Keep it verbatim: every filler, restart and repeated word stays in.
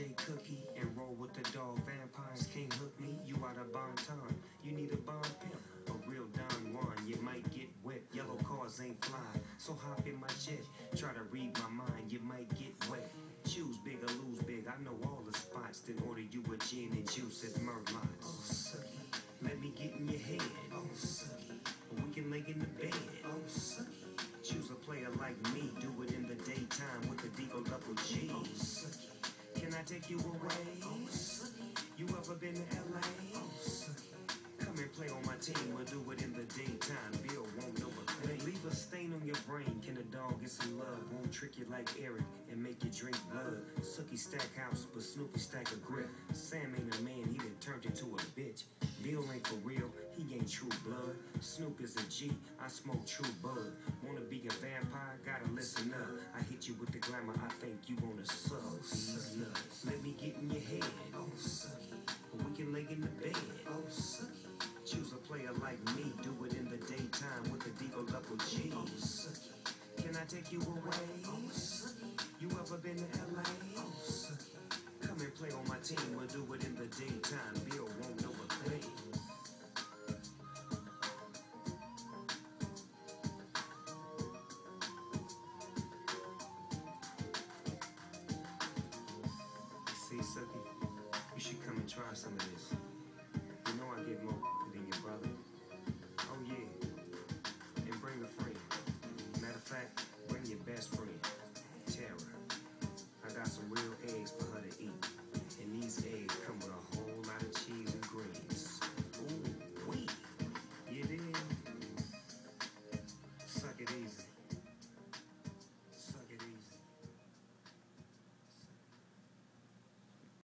J Cookie and roll with the dog. Vampires can't hook me, you out of bon ton. You need a bond pimp, a real Don Juan. You might get wet, yellow cars ain't fly. So hop in my jet, try to read my mind, you might get wet. Choose big or lose big, I know all the spots. Then order you a gin and juice at Merlot's. Oh, Sookie, let me get in your head. oh, Sookie, We can lay in the bed. oh, Sookie, Choose a player like me, do it in the daytime with the D O double G. oh, Sookie, Can I take you away? oh, Sookie, You ever been to L A? oh, Sookie. Come and play on my team, we'll do it in the daytime. Bill won't know a thing. Leave a stain on your brain, can a dog get some love? Won't trick you like Eric and make you drink blood. Sookie stack house, but Snoopy stack a grip. Sam ain't a man, he done turned into a bitch. Bill ain't for real, he ain't true blood. Snoop is a G, I smoke true bud. Wanna be a vampire, gotta listen up. I hit you with the glamour, I think you wanna suck these nuts. Let me get in your head, Oh, Sookie, we can lay in the bed. oh, Sookie, Choose a player like me, do it in the daytime with the D O double G. oh, Sookie, Can I take you away? oh, Sookie, You ever been to L A? oh, Sookie, Come and play on my team, we'll do it in the daytime.